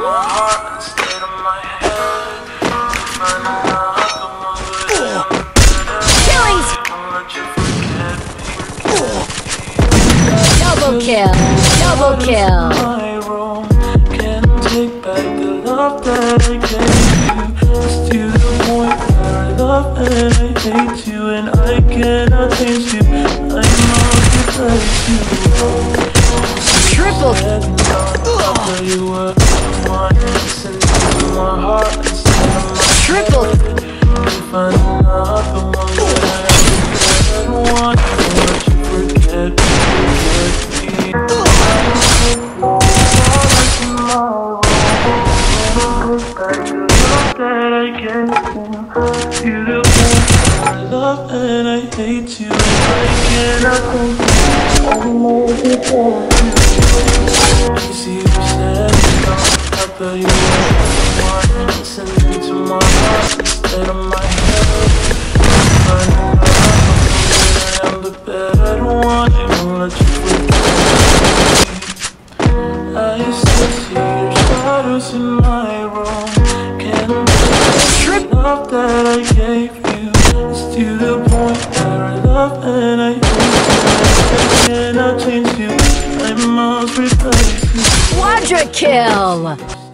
my heart instead of my head. Finding out the one that I'm Killings! I'll let you forget me. Double kill! Double kill! My room can't take back the love that I gave you. It's to the point where I love and I hate you, and I cannot change you. I must replace you. Triple! Tell you what I want, listen to my heart instead of my Triple! head. Finding out the one that I want, I'll let you forget me. Love and I hate you, I cannot think you see you said no, I thought you were the one. Listening to my heart instead of my head. Finding out that I am the better one, I won't let you forget me. I still see your shadows in my room. Can't imagine the love that I gave you. It's to the point where I love and I hate you. I cannot change you, I must replace you. Quadra kill!